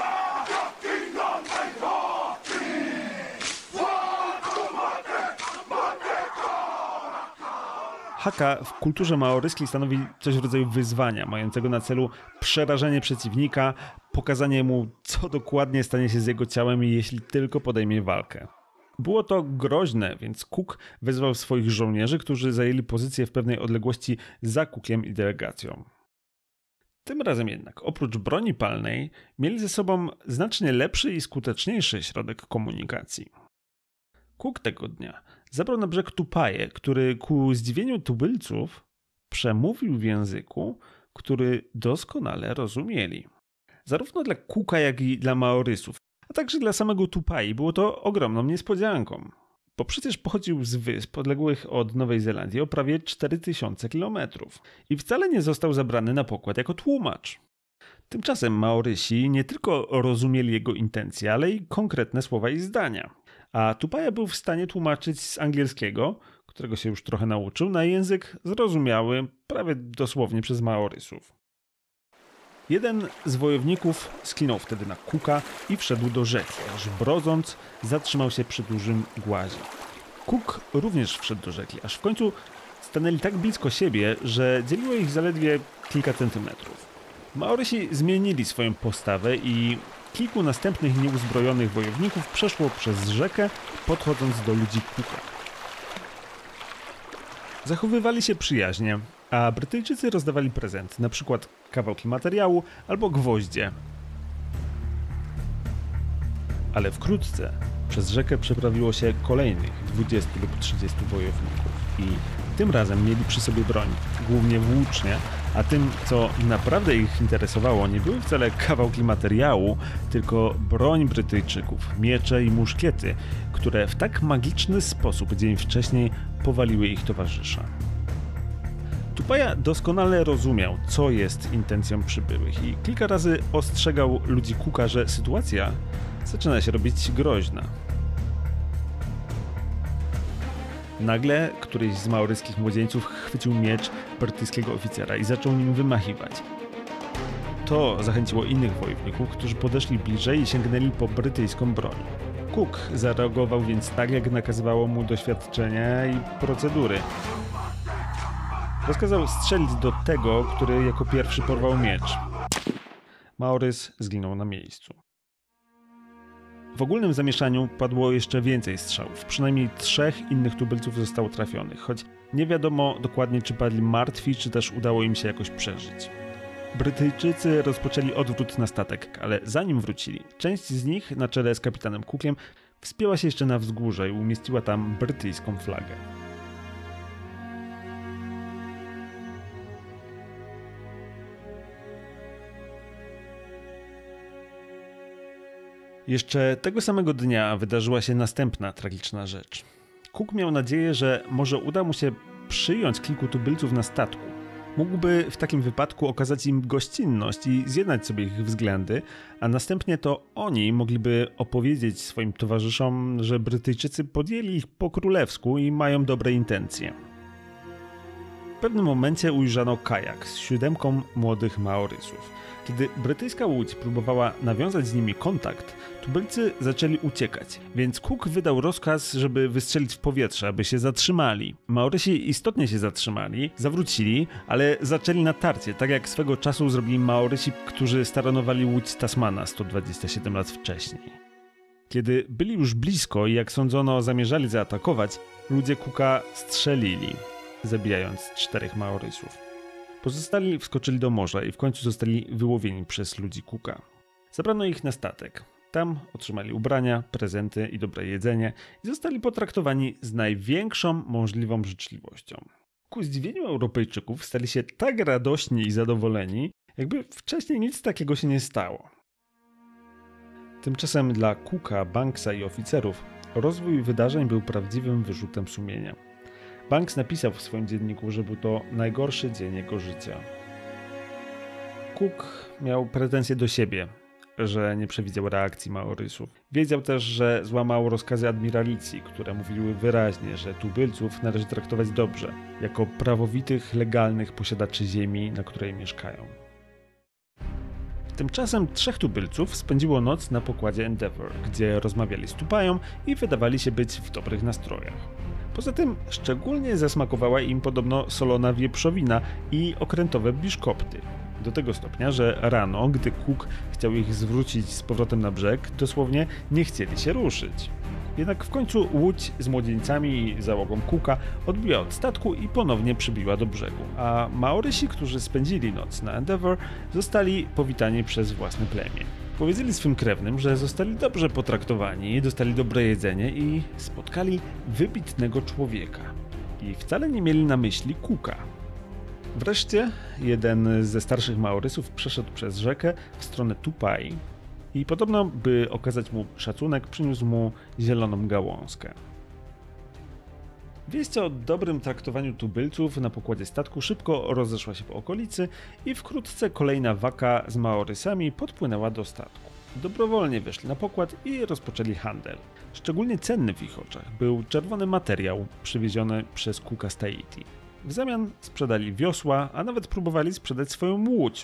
Haka w kulturze maoryskiej stanowi coś w rodzaju wyzwania, mającego na celu przerażenie przeciwnika, pokazanie mu, co dokładnie stanie się z jego ciałem, jeśli tylko podejmie walkę. Było to groźne, więc Cook wezwał swoich żołnierzy, którzy zajęli pozycję w pewnej odległości za Cookiem i delegacją. Tym razem jednak, oprócz broni palnej, mieli ze sobą znacznie lepszy i skuteczniejszy środek komunikacji. Cook tego dnia zabrał na brzeg Tupaję, który ku zdziwieniu tubylców przemówił w języku, który doskonale rozumieli. Zarówno dla Cooka, jak i dla Maorysów, a także dla samego Tupai było to ogromną niespodzianką. Bo przecież pochodził z wysp odległych od Nowej Zelandii o prawie 4000 km i wcale nie został zabrany na pokład jako tłumacz. Tymczasem Maorysi nie tylko rozumieli jego intencje, ale i konkretne słowa i zdania. A Tupaia był w stanie tłumaczyć z angielskiego, którego się już trochę nauczył, na język zrozumiały prawie dosłownie przez Maorysów. Jeden z wojowników skinął wtedy na Cooka i wszedł do rzeki, aż brodząc zatrzymał się przy dużym głazie. Cook również wszedł do rzeki, aż w końcu stanęli tak blisko siebie, że dzieliło ich zaledwie kilka centymetrów. Maorysi zmienili swoją postawę i kilku następnych nieuzbrojonych wojowników przeszło przez rzekę, podchodząc do ludzi Cooka. Zachowywali się przyjaźnie, a Brytyjczycy rozdawali prezenty, na przykład kawałki materiału albo gwoździe. Ale wkrótce przez rzekę przeprawiło się kolejnych 20 lub 30 wojowników i tym razem mieli przy sobie broń, głównie włócznie, a tym, co naprawdę ich interesowało, nie były wcale kawałki materiału, tylko broń Brytyjczyków, miecze i muszkiety, które w tak magiczny sposób dzień wcześniej powaliły ich towarzysza. Tupaia doskonale rozumiał, co jest intencją przybyłych i kilka razy ostrzegał ludzi Cooka, że sytuacja zaczyna się robić groźna. Nagle któryś z maoryskich młodzieńców chwycił miecz brytyjskiego oficera i zaczął nim wymachiwać. To zachęciło innych wojowników, którzy podeszli bliżej i sięgnęli po brytyjską broń. Cook zareagował więc tak, jak nakazywało mu doświadczenie i procedury. Rozkazał strzelić do tego, który jako pierwszy porwał miecz. Maorys zginął na miejscu. W ogólnym zamieszaniu padło jeszcze więcej strzałów. Przynajmniej 3 innych tubylców zostało trafionych, choć nie wiadomo dokładnie, czy padli martwi, czy też udało im się jakoś przeżyć. Brytyjczycy rozpoczęli odwrót na statek, ale zanim wrócili, część z nich, na czele z kapitanem Cookiem, wspięła się jeszcze na wzgórze i umieściła tam brytyjską flagę. Jeszcze tego samego dnia wydarzyła się następna tragiczna rzecz. Cook miał nadzieję, że może uda mu się przyjąć kilku tubylców na statku. Mógłby w takim wypadku okazać im gościnność i zjednać sobie ich względy, a następnie to oni mogliby opowiedzieć swoim towarzyszom, że Brytyjczycy podjęli ich po królewsku i mają dobre intencje. W pewnym momencie ujrzano kajak z 7 młodych Maorysów. Kiedy brytyjska łódź próbowała nawiązać z nimi kontakt, tubylcy zaczęli uciekać, więc Cook wydał rozkaz, żeby wystrzelić w powietrze, aby się zatrzymali. Maorysi istotnie się zatrzymali, zawrócili, ale zaczęli natarcie, tak jak swego czasu zrobili Maorysi, którzy staranowali łódź Tasmana 127 lat wcześniej. Kiedy byli już blisko i jak sądzono zamierzali zaatakować, ludzie Cooka strzelili, zabijając 4 Maorysów. Pozostali wskoczyli do morza i w końcu zostali wyłowieni przez ludzi Cooka. Zabrano ich na statek. Tam otrzymali ubrania, prezenty i dobre jedzenie i zostali potraktowani z największą możliwą życzliwością. Ku zdziwieniu Europejczyków stali się tak radośni i zadowoleni, jakby wcześniej nic takiego się nie stało. Tymczasem dla Cooka, Banksa i oficerów rozwój wydarzeń był prawdziwym wyrzutem sumienia. Banks napisał w swoim dzienniku, że był to najgorszy dzień jego życia. Cook miał pretensje do siebie, że nie przewidział reakcji Maorysów. Wiedział też, że złamał rozkazy admiralicji, które mówiły wyraźnie, że tubylców należy traktować dobrze, jako prawowitych, legalnych posiadaczy ziemi, na której mieszkają. Tymczasem 3 tubylców spędziło noc na pokładzie Endeavour, gdzie rozmawiali z Tupaią i wydawali się być w dobrych nastrojach. Poza tym szczególnie zasmakowała im podobno solona wieprzowina i okrętowe biszkopty. Do tego stopnia, że rano, gdy Cook chciał ich zwrócić z powrotem na brzeg, dosłownie nie chcieli się ruszyć. Jednak w końcu łódź z młodzieńcami i załogą Cooka odbiła od statku i ponownie przybiła do brzegu, a Maorysi, którzy spędzili noc na Endeavour, zostali powitani przez własne plemię. Powiedzieli swym krewnym, że zostali dobrze potraktowani, dostali dobre jedzenie i spotkali wybitnego człowieka. I wcale nie mieli na myśli Cooka. Wreszcie jeden ze starszych Maorysów przeszedł przez rzekę w stronę Tupai i podobno, by okazać mu szacunek, przyniósł mu zieloną gałązkę. Wieść o dobrym traktowaniu tubylców na pokładzie statku szybko rozeszła się po okolicy i wkrótce kolejna waka z Maorysami podpłynęła do statku. Dobrowolnie weszli na pokład i rozpoczęli handel. Szczególnie cenny w ich oczach był czerwony materiał przywieziony przez Cooka z Tahiti. W zamian sprzedali wiosła, a nawet próbowali sprzedać swoją łódź.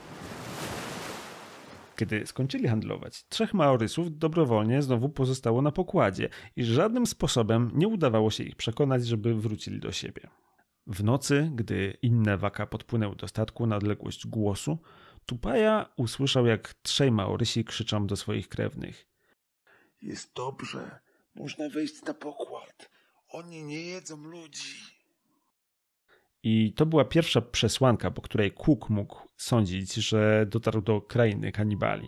Kiedy skończyli handlować, 3 Maorysów dobrowolnie znowu pozostało na pokładzie i żadnym sposobem nie udawało się ich przekonać, żeby wrócili do siebie. W nocy, gdy inne waka podpłynęły do statku na odległość głosu, Tupaia usłyszał, jak 3 Maorysi krzyczą do swoich krewnych. Jest dobrze, można wejść na pokład. Oni nie jedzą ludzi. I to była pierwsza przesłanka, po której Cook mógł sądzić, że dotarł do krainy kanibali.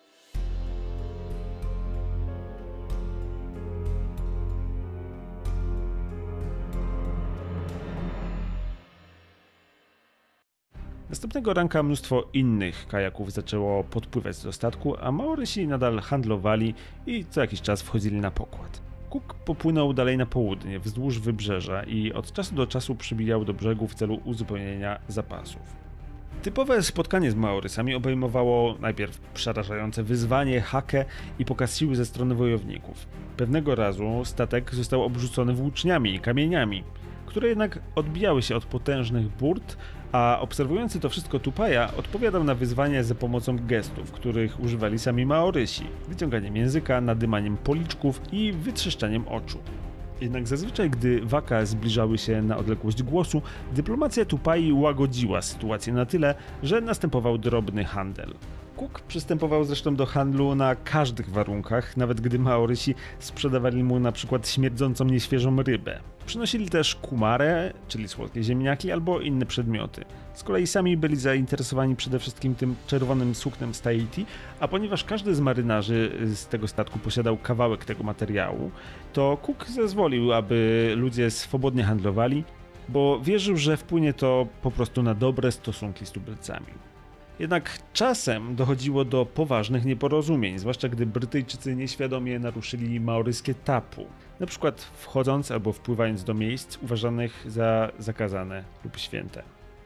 Następnego ranka mnóstwo innych kajaków zaczęło podpływać do statku, a Maorysi nadal handlowali i co jakiś czas wchodzili na pokład. Cook popłynął dalej na południe, wzdłuż wybrzeża i od czasu do czasu przybijał do brzegu w celu uzupełnienia zapasów. Typowe spotkanie z Maorysami obejmowało najpierw przerażające wyzwanie, hakę i pokaz siły ze strony wojowników. Pewnego razu statek został obrzucony włóczniami i kamieniami, które jednak odbijały się od potężnych burt, a obserwujący to wszystko Tupaia odpowiadał na wyzwanie za pomocą gestów, których używali sami Maorysi, wyciąganiem języka, nadymaniem policzków i wytrzeszczaniem oczu. Jednak zazwyczaj, gdy waka zbliżały się na odległość głosu, dyplomacja Tupai łagodziła sytuację na tyle, że następował drobny handel. Cook przystępował zresztą do handlu na każdych warunkach, nawet gdy Maorysi sprzedawali mu na przykład śmierdzącą nieświeżą rybę. Przynosili też kumare, czyli słodkie ziemniaki, albo inne przedmioty. Z kolei sami byli zainteresowani przede wszystkim tym czerwonym suknem z Tahiti, a ponieważ każdy z marynarzy z tego statku posiadał kawałek tego materiału, to Cook zezwolił, aby ludzie swobodnie handlowali, bo wierzył, że wpłynie to po prostu na dobre stosunki z tubylcami. Jednak czasem dochodziło do poważnych nieporozumień, zwłaszcza gdy Brytyjczycy nieświadomie naruszyli maoryskie tabu, na przykład wchodząc albo wpływając do miejsc uważanych za zakazane lub święte.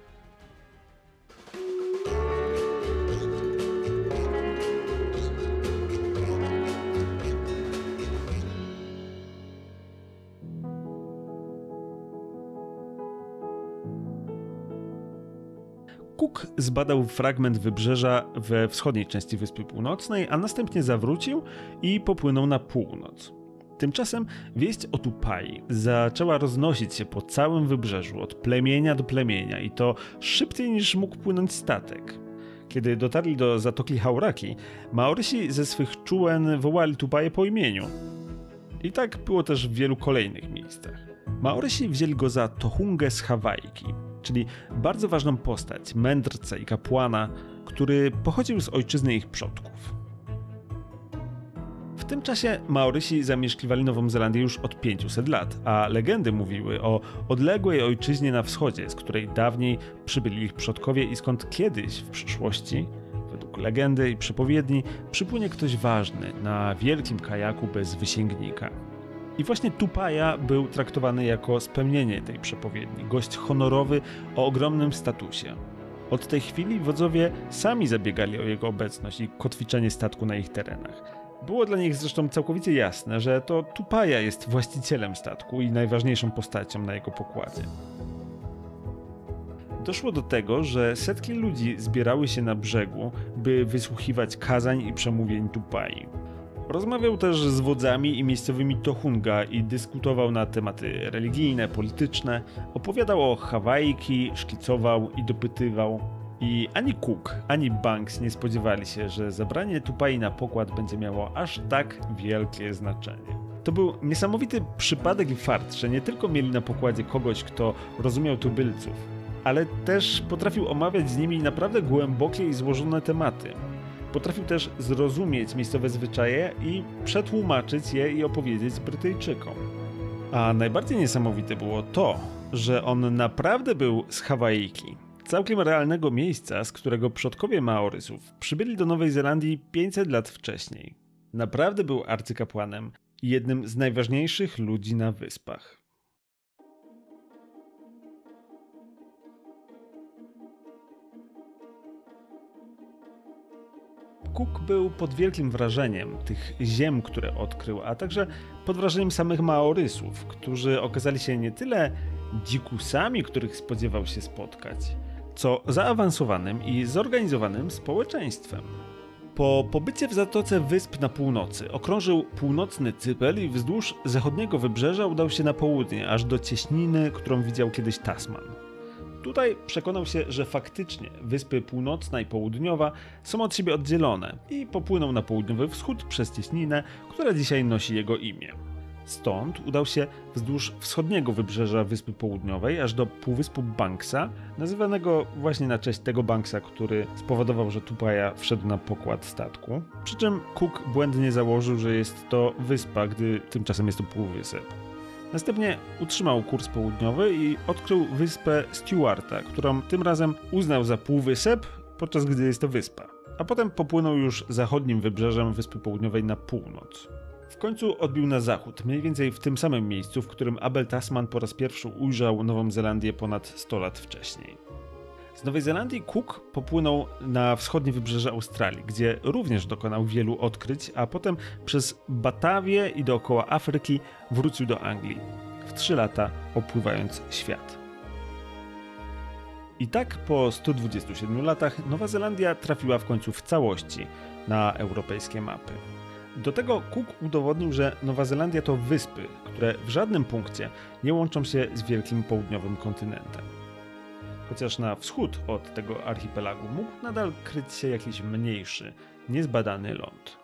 Cook zbadał fragment wybrzeża we wschodniej części Wyspy Północnej, a następnie zawrócił i popłynął na północ. Tymczasem wieść o Tupai zaczęła roznosić się po całym wybrzeżu, od plemienia do plemienia i to szybciej niż mógł płynąć statek. Kiedy dotarli do Zatoki Hauraki, Maorysi ze swych czółen wołali Tupaię po imieniu. I tak było też w wielu kolejnych miejscach. Maorysi wzięli go za Tohungę z Hawajki, czyli bardzo ważną postać, mędrca i kapłana, który pochodził z ojczyzny ich przodków. W tym czasie Maorysi zamieszkiwali Nową Zelandię już od 500 lat, a legendy mówiły o odległej ojczyźnie na wschodzie, z której dawniej przybyli ich przodkowie i skąd kiedyś w przyszłości, według legendy i przepowiedni, przypłynie ktoś ważny na wielkim kajaku bez wysięgnika. I właśnie Tupaia był traktowany jako spełnienie tej przepowiedni, gość honorowy o ogromnym statusie. Od tej chwili wodzowie sami zabiegali o jego obecność i kotwiczenie statku na ich terenach. Było dla nich zresztą całkowicie jasne, że to Tupaia jest właścicielem statku i najważniejszą postacią na jego pokładzie. Doszło do tego, że setki ludzi zbierały się na brzegu, by wysłuchiwać kazań i przemówień Tupai. Rozmawiał też z wodzami i miejscowymi Tohunga i dyskutował na tematy religijne, polityczne, opowiadał o Hawajki, szkicował i dopytywał. I ani Cook, ani Banks nie spodziewali się, że zabranie Tupai na pokład będzie miało aż tak wielkie znaczenie. To był niesamowity przypadek i fart, że nie tylko mieli na pokładzie kogoś, kto rozumiał tubylców, ale też potrafił omawiać z nimi naprawdę głębokie i złożone tematy. Potrafił też zrozumieć miejscowe zwyczaje i przetłumaczyć je i opowiedzieć Brytyjczykom. A najbardziej niesamowite było to, że on naprawdę był z Hawaiki. Całkiem realnego miejsca, z którego przodkowie Maorysów przybyli do Nowej Zelandii 500 lat wcześniej. Naprawdę był arcykapłanem i jednym z najważniejszych ludzi na wyspach. Cook był pod wielkim wrażeniem tych ziem, które odkrył, a także pod wrażeniem samych Maorysów, którzy okazali się nie tyle dzikusami, których spodziewał się spotkać, co zaawansowanym i zorganizowanym społeczeństwem. Po pobycie w Zatoce Wysp na północy okrążył północny Cypel i wzdłuż zachodniego wybrzeża udał się na południe, aż do cieśniny, którą widział kiedyś Tasman. Tutaj przekonał się, że faktycznie wyspy północna i południowa są od siebie oddzielone i popłynął na południowy wschód przez cieśninę, która dzisiaj nosi jego imię. Stąd udał się wzdłuż wschodniego wybrzeża Wyspy Południowej aż do półwyspu Banksa, nazywanego właśnie na cześć tego Banksa, który spowodował, że Tupaia wszedł na pokład statku. Przy czym Cook błędnie założył, że jest to wyspa, gdy tymczasem jest to półwysep. Następnie utrzymał kurs południowy i odkrył wyspę Stewarta, którą tym razem uznał za półwysep, podczas gdy jest to wyspa. A potem popłynął już zachodnim wybrzeżem Wyspy Południowej na północ. W końcu odbił na zachód, mniej więcej w tym samym miejscu, w którym Abel Tasman po raz pierwszy ujrzał Nową Zelandię ponad 100 lat wcześniej. Z Nowej Zelandii Cook popłynął na wschodnie wybrzeże Australii, gdzie również dokonał wielu odkryć, a potem przez Batawię i dookoła Afryki wrócił do Anglii, w 3 lata opływając świat. I tak po 127 latach Nowa Zelandia trafiła w końcu w całości na europejskie mapy. Do tego Cook udowodnił, że Nowa Zelandia to wyspy, które w żadnym punkcie nie łączą się z wielkim południowym kontynentem. Chociaż na wschód od tego archipelagu mógł nadal kryć się jakiś mniejszy, niezbadany ląd.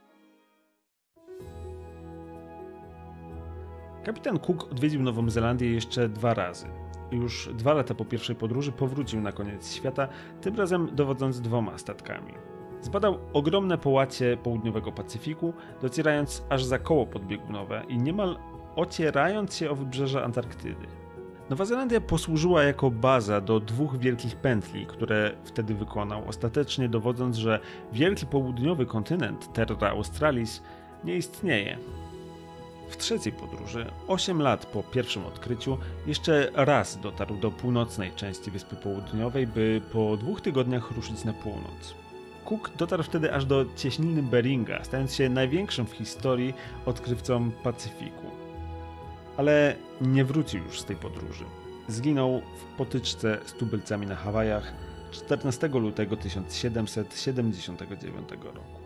Kapitan Cook odwiedził Nową Zelandię jeszcze 2 razy. Już 2 lata po pierwszej podróży powrócił na koniec świata, tym razem dowodząc 2 statkami. Zbadał ogromne połacie południowego Pacyfiku, docierając aż za koło podbiegunowe i niemal ocierając się o wybrzeże Antarktydy. Nowa Zelandia posłużyła jako baza do 2 wielkich pętli, które wtedy wykonał, ostatecznie dowodząc, że wielki południowy kontynent Terra Australis nie istnieje. W trzeciej podróży, 8 lat po pierwszym odkryciu, jeszcze raz dotarł do północnej części Wyspy Południowej, by po 2 tygodniach ruszyć na północ. Cook dotarł wtedy aż do cieśniny Beringa, stając się największym w historii odkrywcą Pacyfiku. Ale nie wrócił już z tej podróży. Zginął w potyczce z tubylcami na Hawajach 14 lutego 1779 roku.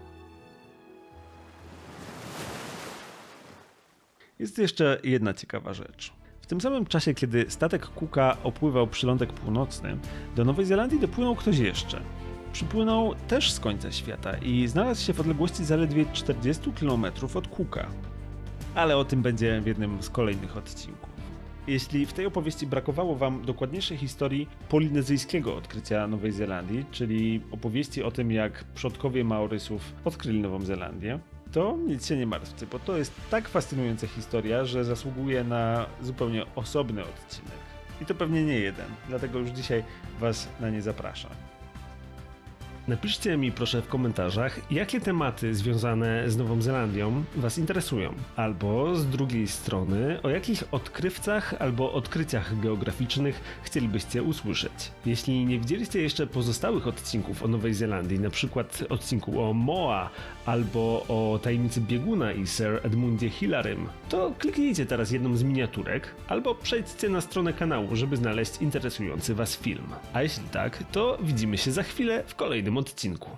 Jest jeszcze jedna ciekawa rzecz. W tym samym czasie, kiedy statek Cooka opływał przylądek północny, do Nowej Zelandii dopłynął ktoś jeszcze. Przypłynął też z końca świata i znalazł się w odległości zaledwie 40 km od Cooka. Ale o tym będzie w jednym z kolejnych odcinków. Jeśli w tej opowieści brakowało wam dokładniejszej historii polinezyjskiego odkrycia Nowej Zelandii, czyli opowieści o tym, jak przodkowie Maorysów odkryli Nową Zelandię, to nic się nie martwcie, bo to jest tak fascynująca historia, że zasługuje na zupełnie osobny odcinek. I to pewnie nie jeden, dlatego już dzisiaj was na nie zapraszam. Napiszcie mi proszę w komentarzach, jakie tematy związane z Nową Zelandią was interesują. Albo z drugiej strony, o jakich odkrywcach albo odkryciach geograficznych chcielibyście usłyszeć. Jeśli nie widzieliście jeszcze pozostałych odcinków o Nowej Zelandii, na przykład odcinku o Moa albo o tajemnicy bieguna i Sir Edmundzie Hillarym, to kliknijcie teraz jedną z miniaturek albo przejdźcie na stronę kanału, żeby znaleźć interesujący was film. A jeśli tak, to widzimy się za chwilę w kolejnym odcinku.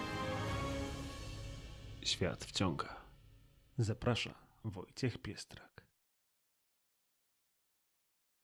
Świat wciąga. Zaprasza Wojciech Piestrak.